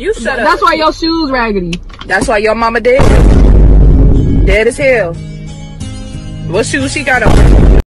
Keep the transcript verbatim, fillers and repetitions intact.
You shut up. That's why your shoes raggedy. That's why your mama dead. Dead as hell. What shoes she got on?